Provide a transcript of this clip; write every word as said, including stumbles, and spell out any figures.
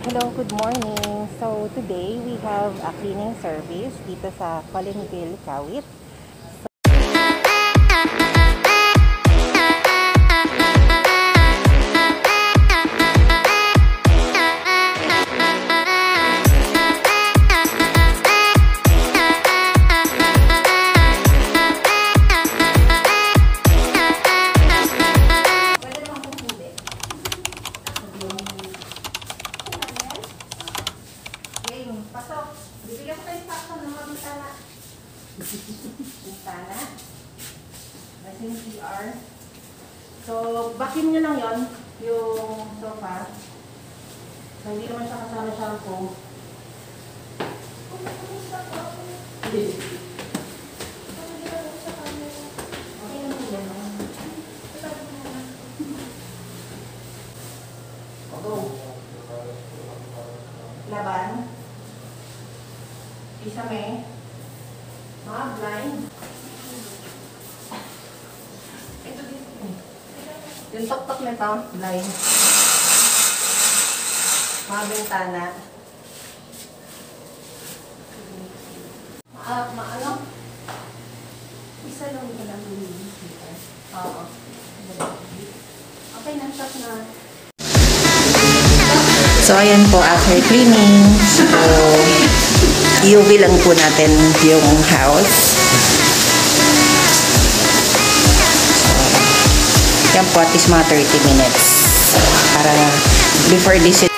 Hello, good morning. So today we have a cleaning service dito sa Collinville, Kawit. Pasok. Bibigyan ko kayo sakto ng mga bintana. Bintana. Masing C R. So, vacuum nyo lang yon yung sofa. So, hindi naman siya kasama shampoo. Okay naman yan. Go. Laban. Isa may mga blind. Ito dito. Yung tok-tok nito, blind. Mga bintana. Ma, ma ano? Isa lang ito lang yung dito. Oo. Okay, na-shot na. So, ayan po, after cleaning. So, U V lang po natin yung house. So, yan po, at least mga thirty minutes. Para before this